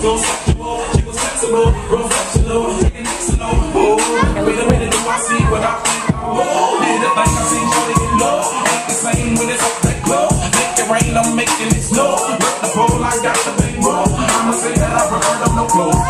go sexual, she was flexible, professional, taking it slow. Oh, wait a minute, do I see what I think? Oh, did it like I seen shorty get low. Ain't the same when it's up that glow. Make it rain, I'm making it snow. With the pole, I got the big roll. I'ma say that I prefer them no clothes.